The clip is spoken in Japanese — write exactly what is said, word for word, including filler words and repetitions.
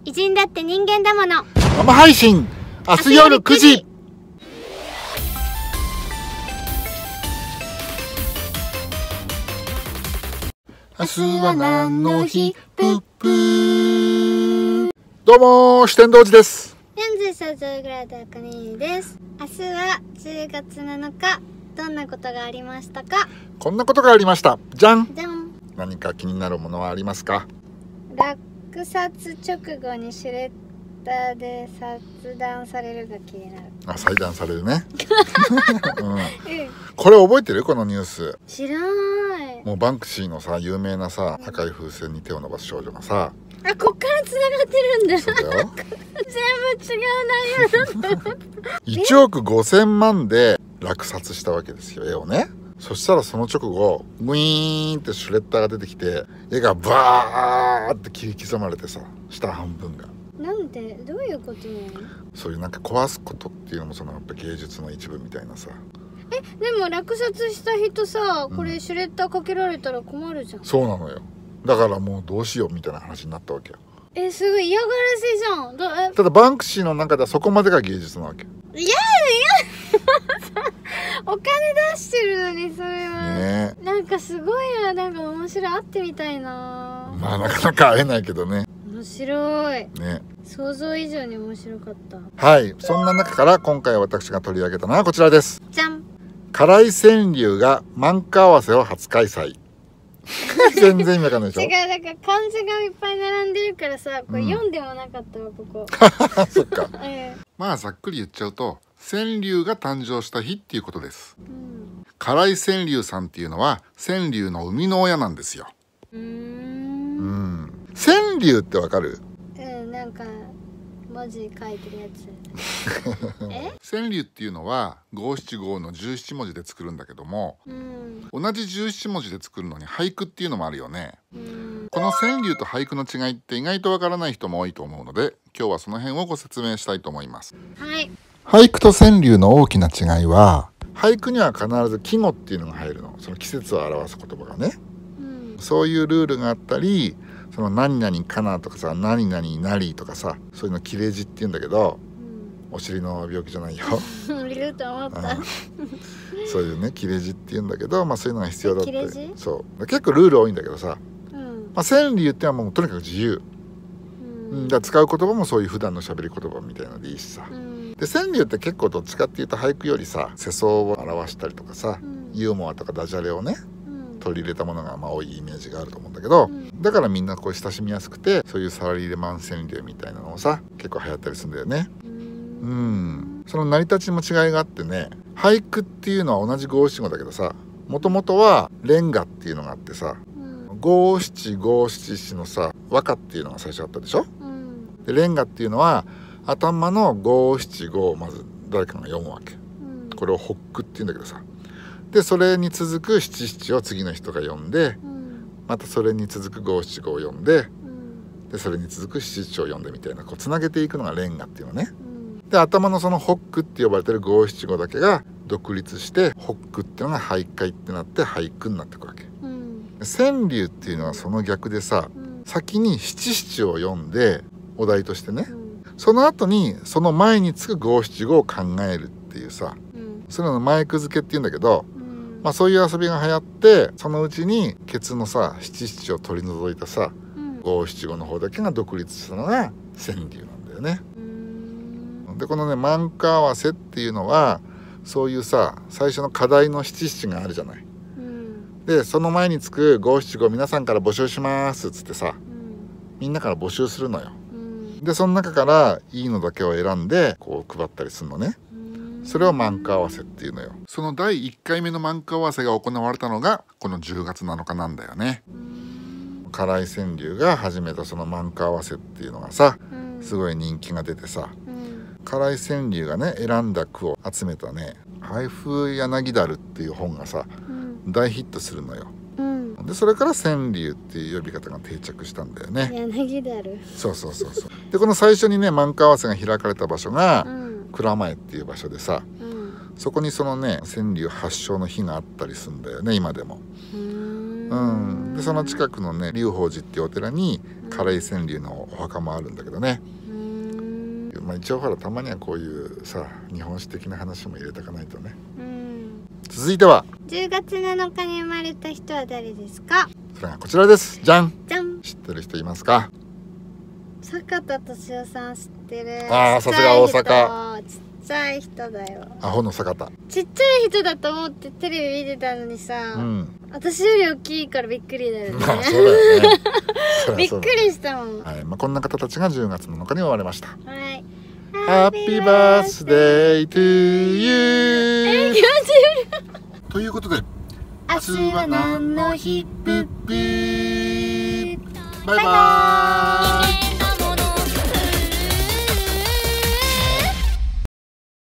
偉人だって人間だもの。 生配信明日夜くじ。明日は何の日？ぷっぷー。どうも四天王寺です。 よんじゅっさいぐらいであかねです。明日はじゅうがつなのか。どんなことがありましたか？ こんなことがありました。じゃん。 じゃん。 何か気になるものはありますか？ 落札直後にシュレッダーで切断されるが気になる。 あ、裁断されるね、うん、これ覚えてる？このニュース。 知らない。 もうバンクシーのさ、有名なさ、赤い風船に手を伸ばす少女がさ、 あ、こっから繋がってるんだ。 そうだよ。 全部違う内容だった。 いちおくごせんまんで落札したわけですよ、絵をね。そしたらその直後ウィーンってシュレッダーが出てきて、絵がバーって切り刻まれてさ、下半分が。 なんで？どういうことなの？ そういうなんか壊すことっていうのもそのやっぱ芸術の一部みたいなさ。 え、でも落札した人さ、これシュレッダーかけられたら困るじゃん、うん、 そうなのよ。だからもうどうしようみたいな話になったわけよ。 え、すごい嫌がらせじゃん。どえただバンクシーの中ではそこまでが芸術なわけ。 いやいやお金出してるのにそれはね。なんかすごいな、なんか面白い。会ってみたいな。 まあなかなか会えないけどね。 面白いね。 想像以上に面白かった。 はい、そんな中から今回私が取り上げたのはこちらです。 じゃん。 唐井川柳が満花合わせを初開催。全然意味わかんないでしょ。 違う、だから漢字がいっぱい並んでるからさ、これ読んでもなかったわ、ここ。 そっか、 ええ、 まあざっくり言っちゃうと、川柳が誕生した日っていうことです、うん、唐井川柳さんっていうのは川柳の生みの親なんですよ。うーん、うん、川柳ってわかる？ うん、なんか文字書いてるやつ。え？ 川柳っていうのは五七五の十七文字で作るんだけども、うん、同じ十七文字で作るのに俳句っていうのもあるよね。うん、この川柳と俳句の違いって意外とわからない人も多いと思うので、今日はその辺をご説明したいと思います。 はい。 俳句と川柳の大きな違いは、俳句には必ず季語っていうのが入るの。その季節を表す言葉がね、うん、そういうルールがあったり、その何々かなとかさ、何々なりとかさ、そういうの切れ字って言うんだけど、うん、お尻の病気じゃないよ。 いると思った。 そういうね、切れ字って言うんだけど、まあそういうのが必要だって。そう。結構ルール多いんだけどさ、うん、まあ川柳ってのはもうとにかく自由。うん、だから使う言葉もそういう普段の喋り言葉みたいなのでいいしさ。うん、で川柳って結構どっちかっていうと俳句よりさ、世相を表したりとかさ、うん、ユーモアとかダジャレをね、取り入れたものがまあ多いイメージがあると思うんだけど、うん、だからみんなこう親しみやすくて、そういうサラリーマン川柳みたいなのをさ、結構流行ったりするんだよね。うん、その成り立ちも違いがあってね、俳句っていうのは同じ五七五だけどさ、もともとは連歌っていうのがあってさ、五七五七七のさ、和歌っていうのが最初あったでしょ。うん、で連歌っていうのは頭の五七五をまず誰かが読むわけ、うん、これを北句っていうんだけどさ、でそれに続く七七を次の人が読んで、うん、またそれに続く五七五を読んで、うん、でそれに続く七七を読んでみたいな、こうつなげていくのが連歌っていうのね。うん、で頭のその北句って呼ばれてる五七五だけが独立して北句っていうのが俳諧ってなって俳句になっていくわけ。うん、川柳っていうのはその逆でさ、うん、先に七七を読んでお題としてね、うん、その後にその前につく五七五を考えるっていうさ、うん、それの前句付けっていうんだけど、まあそういう遊びが流行って、そのうちにケツのさ七七を取り除いたさ、五七五の方だけが独立したのが川柳なんだよね。でこのね満花合わせっていうのは、そういうさ最初の課題の七七があるじゃない。うん、でその前につく五七五皆さんから募集しますっつってさ、うん、みんなから募集するのよ。うん、でその中からいいのだけを選んでこう配ったりするのね。それを満花合わせっていうのよ。そのだいいっかいめの満花合わせが行われたのがこのじゅうがつなのかなんだよね。唐井川柳が始めたその満花合わせっていうのがさ、すごい人気が出てさ、唐井川柳がね選んだ句を集めたね「俳風柳だる」っていう本がさ、大ヒットするのよ。でそれから川柳っていう呼び方が定着したんだよね。 柳だる。 そうそうそうそう。でこの最初にね満花合わせが開かれた場所が、うん蔵前っていう場所でさ、うん、そこにそのね川柳発祥の日があったりするんだよね、今でも。 うんでその近くのね龍宝寺っていうお寺に唐井川柳のお墓もあるんだけどね。まあ、一応ほらたまにはこういうさ日本史的な話も入れていかないとね。続いてはじゅうがつなのかに生まれた人は誰ですか？ それがこちらです。じゃんじゃん。 知ってる人いますか？ 坂田敏夫さん知ってる。 ああ、さすが大阪。 ちっちゃい人だよ。 アホの坂田。 ちっちゃい人だと思ってテレビ見てたのにさ、うん、私より大きいからびっくりだよね。 まあそうだよね。 びっくりしたもん。 はい、まあこんな方たちがじゅうがつなのかに生まれました。 はい。 ハッピーバースデートゥーユー。 えー、気持ち悪い。 ということで、 明日は何の日？ぷっぷー。 バイバーイ。